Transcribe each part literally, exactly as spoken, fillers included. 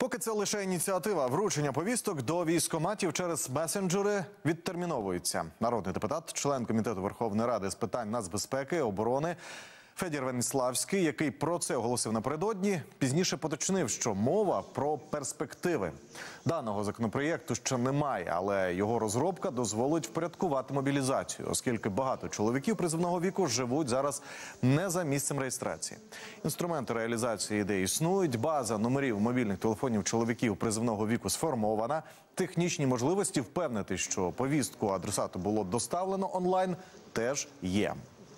Поки це лише ініціатива, вручення повісток до військкоматів через месенджери відтерміновується. Народний депутат, член Комітету Верховної Ради з питань нацбезпеки, оборони Федір Веніславський, який про це оголосив напередодні, пізніше поточнив, що мова про перспективи. Даного законопроєкту ще немає, але його розробка дозволить впорядкувати мобілізацію, оскільки багато чоловіків призовного віку живуть зараз не за місцем реєстрації. Інструменти реалізації ідеї існують, база номерів мобільних телефонів чоловіків призовного віку сформована, технічні можливості впевнити, що повістку адресату було доставлено онлайн, теж є.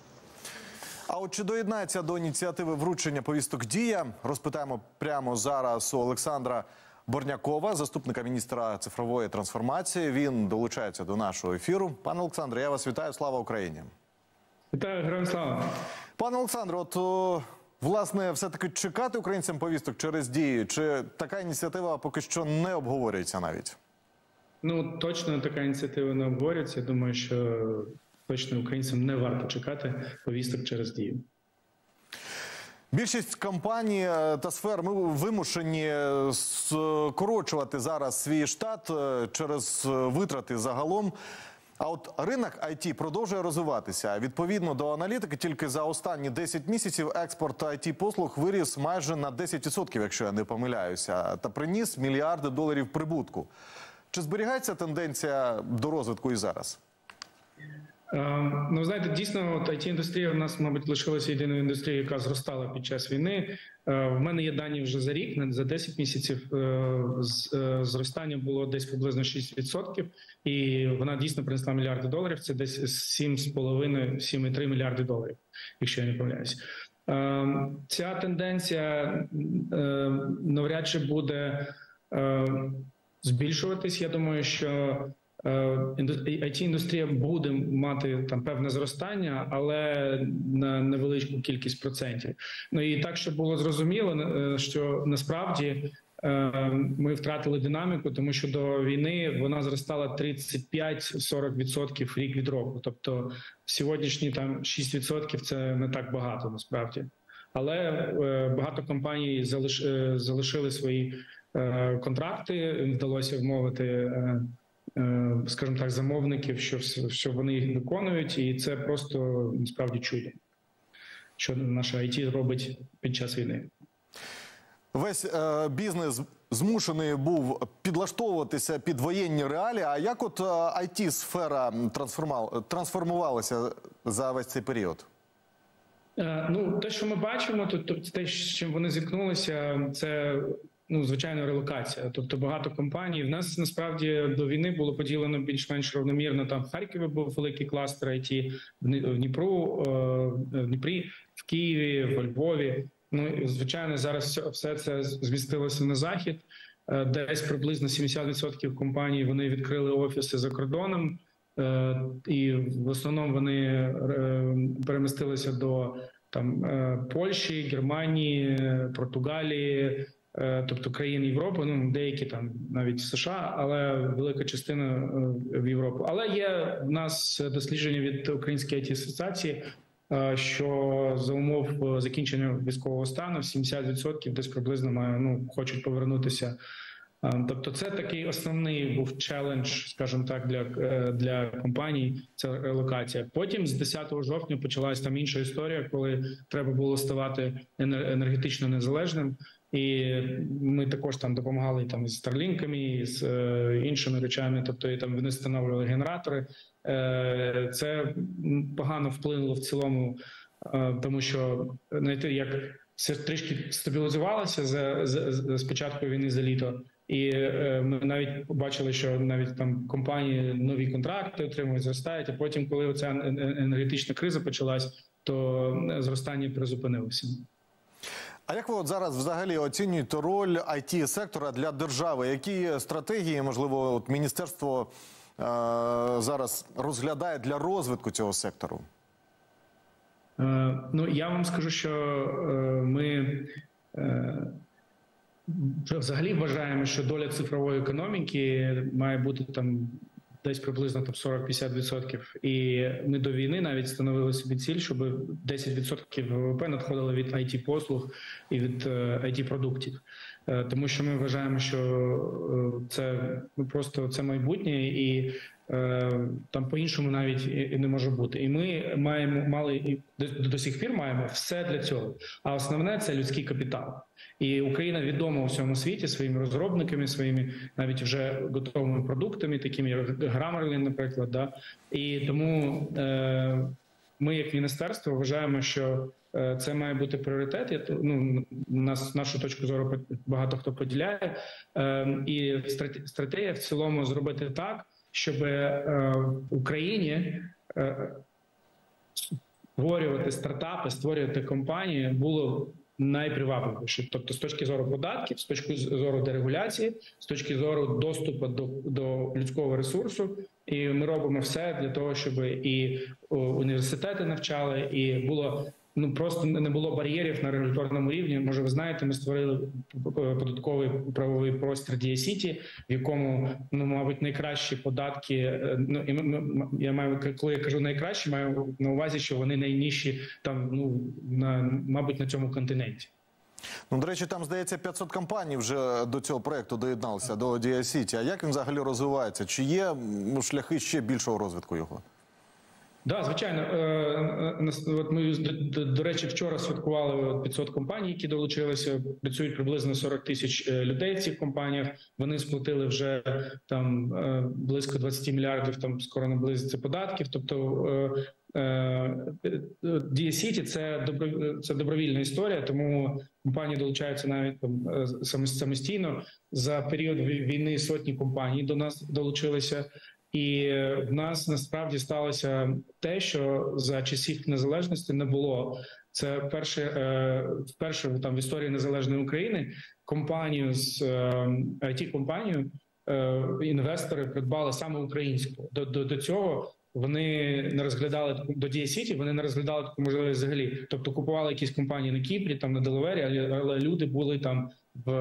А от чи доєднається до ініціативи вручення повісток «Дія», розпитаємо прямо зараз у Олександра Борнякова, заступника міністра цифрової трансформації. Він долучається до нашого ефіру. Пане Олександре, я вас вітаю. Слава Україні! Вітаю, героям слава! Пане Олександре, от, о, власне, все-таки чекати українцям повісток через «Дію», чи така ініціатива поки що не обговорюється навіть? Ну, точно така ініціатива не обговорюється. Я думаю, що точно українцям не варто чекати повісток через «Дію». Більшість компаній та сфер ми вимушені скорочувати зараз свій штат через витрати загалом. А от ринок ай ті продовжує розвиватися. Відповідно до аналітики, тільки за останні десять місяців експорт ай ті-послуг виріс майже на десять відсотків, якщо я не помиляюся, та приніс мільярди доларів прибутку. Чи зберігається тенденція до розвитку і зараз? Ну, знаєте, дійсно, ай ті-індустрія в нас, мабуть, лишилася єдиною індустрією, яка зростала під час війни. В мене є дані вже за рік, за десять місяців зростання було десь приблизно шість відсотків, і вона дійсно принесла мільярди доларів, це десь сім з половиною - сім цілих три мільярди доларів, якщо я не помиляюсь. Ця тенденція навряд чи буде збільшуватись. Я думаю, що ай ті-індустрія буде мати там певне зростання, але на невеличку кількість процентів. Ну і так, щоб було зрозуміло, що насправді ми втратили динаміку, тому що до війни вона зростала тридцять п'ять - сорок відсотків рік від року. Тобто сьогоднішні там шість відсотків – це не так багато насправді. Але багато компаній залиш... залишили свої контракти, вдалося вмовити, скажімо так, замовників, що, що вони їх виконують, і це просто насправді чудо, що наша ай ті робить під час війни. Весь е, бізнес змушений був підлаштовуватися під воєнні реалії. А як от ай ті-сфера трансформувалася за весь цей період? Е, ну, те, що ми бачимо, то, то те, з чим вони зіткнулися, це... Ну, звичайно, релокація. Тобто багато компаній. В нас, насправді, до війни було поділено більш-менш рівномірно. Там в Харкові був великий кластер ай ті, в Дніпру, в Дніпрі, в Києві, в Львові. Ну, звичайно, зараз все це змістилося на захід. Десь приблизно сімдесят відсотків компаній, вони відкрили офіси за кордоном. І в основному вони перемістилися до там Польщі, Германії, Португалії, тобто країн Європи, ну деякі там навіть в США, але велика частина в Європу. Але є в нас дослідження від Української ай ті-асоціації, що за умов закінчення військового стану сімдесят відсотків десь приблизно має, ну, хочуть повернутися. Тобто це такий основний був челендж, скажімо так, для, для компаній, це релокація. Потім з десятого жовтня почалась там інша історія, коли треба було ставати енергетично незалежним. І ми також там допомагали там з старлінками, з е, іншими речами, тобто і там вони встановлювали генератори. Е, це погано вплинуло в цілому, е, тому що, знаєте, як все трішки стабілізувалося за, за, за з початку війни за літо. І е, ми навіть побачили, що навіть там компанії нові контракти отримують, зростають, а потім, коли оця енергетична криза почалась, то зростання призупинилося. А як ви от зараз взагалі оцінюєте роль ай ті-сектора для держави? Які стратегії, можливо, от міністерство е зараз розглядає для розвитку цього сектору? Е, ну, я вам скажу, що е, ми е, взагалі вважаємо, що доля цифрової економіки має бути там десь приблизно там сорок-п'ятдесят відсотків. І ми до війни навіть встановили собі ціль, щоб десять відсотків ВВП надходило від ай ті-послуг і від ай ті-продуктів. Тому що ми вважаємо, що це ну, просто це майбутнє, і там по-іншому навіть і не може бути. І ми маємо мали і до, до сих пір маємо все для цього. А основне це людський капітал. І Україна відома у всьому світі своїми розробниками, своїми навіть вже готовими продуктами, такими як Grammarly, наприклад. Да? І тому е, ми, як міністерство, вважаємо, що це має бути пріоритет. Ну, нас, нашу точку зору багато хто поділяє. Е, і стратегія в цілому зробити так, щоб е, в Україні е, створювати стартапи, створювати компанії було найпривабливіше. Тобто з точки зору податків, з точки зору дерегуляції, з точки зору доступу до, до людського ресурсу. І ми робимо все для того, щоб і університети навчали, і було ну просто не було бар'єрів на регуляторному рівні. Може, ви знаєте, ми створили податковий правовий простір Дія Сіті, в якому, ну, мабуть, найкращі податки. Ну і я маю, коли я кажу найкращі, маю на увазі, що вони найнижчі там, ну на мабуть, на цьому континенті. Ну, до речі, там, здається, п'ятсот компаній вже до цього проєкту доєдналися, до Дія Сіті. А як він взагалі розвивається? Чи є ну, шляхи ще більшого розвитку його? Да, звичайно. От ми, до, до речі, вчора святкували п'ятсот компаній, які долучилися. Працюють приблизно сорок тисяч людей в цих компаніях. Вони сплатили вже там близько двадцять мільярдів, там скоро наблизиться податків. Тобто Дія Сіті – це добро, це добровільна історія, тому компанії долучаються навіть там самостійно. За період війни сотні компаній до нас долучилися. І в нас насправді сталося те, що за часів незалежності не було. Це перше, вперше там в історії незалежної України компанію з ай ті-компанію інвестори придбали саме українську. До, до, до цього вони не розглядали до Дія Сіті, вони не розглядали таку можливість взагалі. Тобто купували якісь компанії на Кіпрі, там на Делавері, але, але люди були там в,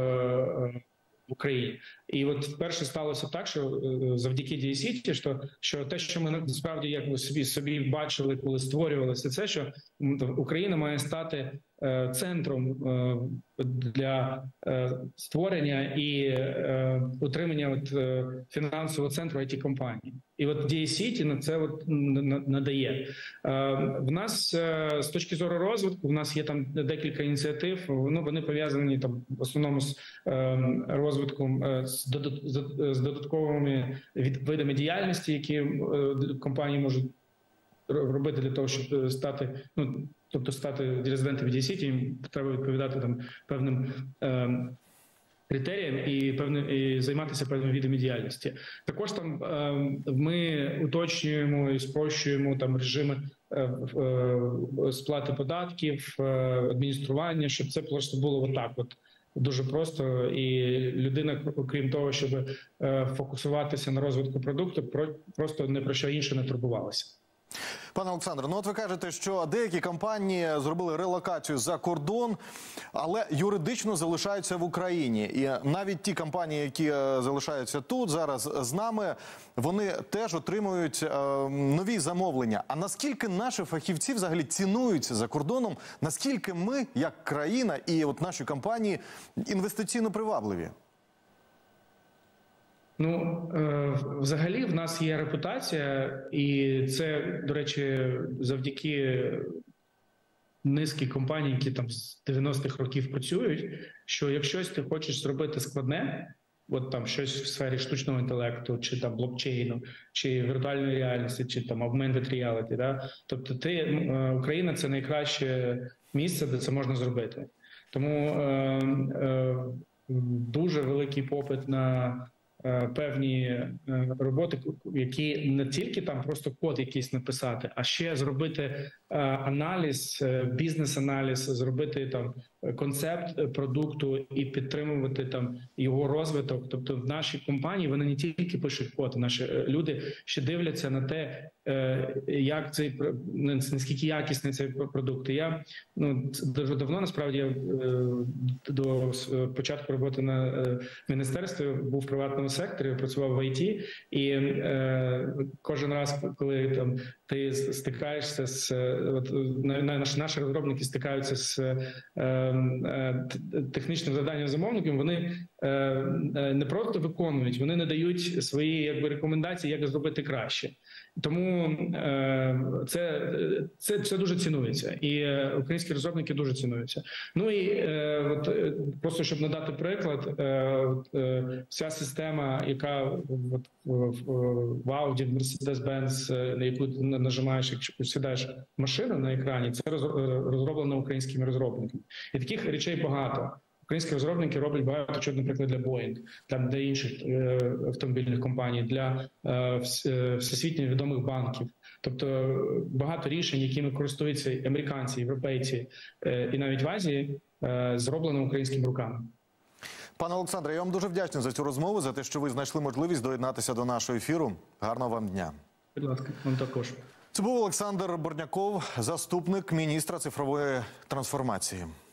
в Україні. І от вперше сталося так, що завдяки Дія Сіті, що, що те, що ми насправді як ви собі, собі бачили, коли створювалося це, що Україна має стати е, центром е, для е, створення і е, утримання от, е, фінансового центру ай ті-компаній. І от Дія Сіті на це от надає. Е, в нас е, з точки зору розвитку, в нас є там декілька ініціатив, ну, вони пов'язані там в основному з е, розвитком е, з додатковими видами діяльності, які компанії можуть робити для того, щоб стати, ну, тобто стати резидентами Дія Сіті, їм треба відповідати там певним е, критеріям і певним і займатися певними видами діяльності. Також там е, ми уточнюємо і спрощуємо там режими е, е, сплати податків, е, адміністрування, щоб це просто було отак от. Дуже просто, і людина, окрім того, щоб е, фокусуватися на розвитку продукту, про, просто не про що інше не турбувалася. Пане Олександре, ну от ви кажете, що деякі компанії зробили релокацію за кордон, але юридично залишаються в Україні. І навіть ті компанії, які залишаються тут зараз з нами, вони теж отримують е, нові замовлення. А наскільки наші фахівці взагалі цінуються за кордоном, наскільки ми, як країна і от наші компанії, інвестиційно привабливі? Ну, взагалі, в нас є репутація, і це, до речі, завдяки низки компаній, які там з дев'яностих років працюють, що якщо ти хочеш зробити складне, от там щось в сфері штучного інтелекту, чи там блокчейну, чи віртуальної реальності, чи там augmented reality, да? Тобто ти, Україна – це найкраще місце, де це можна зробити. Тому е, е, дуже великий попит на певні роботи, які не тільки там просто код якийсь написати, а ще зробити аналіз, бізнес-аналіз, зробити там концепт продукту і підтримувати там його розвиток. Тобто в нашій компанії вони не тільки пишуть код, наші люди ще дивляться на те, як цей наскільки якісний цей продукт. І я ну дуже давно насправді до початку роботи на міністерстві був в приватному секторі, працював в ай ті, і е, кожен раз, коли там ти стикаєшся з от, наші розробники стикаються з е, е, технічним завданням замовників, вони е, не просто виконують, вони надають свої якби рекомендації, як зробити краще. Тому е, це, це, це дуже цінується, і е, українські розробники дуже цінуються. Ну і е, от, просто щоб надати приклад, е, е, вся система, яка от, в, в Audi, в Mercedes-Benz, на яку нажимаєш, якщо сідаєш в машину на екрані, це розроблено українськими розробниками. І таких речей багато. Українські розробники роблять багато чого, наприклад, для Boeing, для, для інших е, автомобільних компаній, для е, всесвітньо відомих банків. Тобто багато рішень, якими користуються американці, європейці е, і навіть в Азії, е, зроблено українськими руками. Пане Олександре, я вам дуже вдячний за цю розмову, за те, що ви знайшли можливість доєднатися до нашого ефіру. Гарного вам дня. Будь ласка, вам також. Це був Олександр Борняков, заступник міністра цифрової трансформації.